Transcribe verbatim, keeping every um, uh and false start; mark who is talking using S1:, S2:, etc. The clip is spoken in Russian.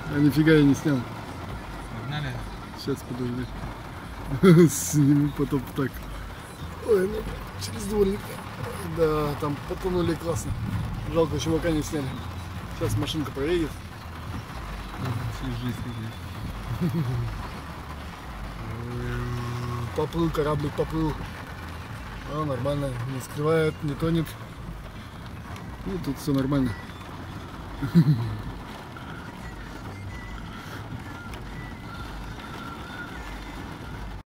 S1: А нифига я не снял.
S2: Погнали.
S1: Сейчас, подожди. Сниму потом так. Ой, ну, через дворник. Да, там потонули классно. Жалко, чувака не сняли. Сейчас машинка проедет. Поплыл, кораблик поплыл. А, нормально, не скрывает, не тонет. Ну, тут все нормально.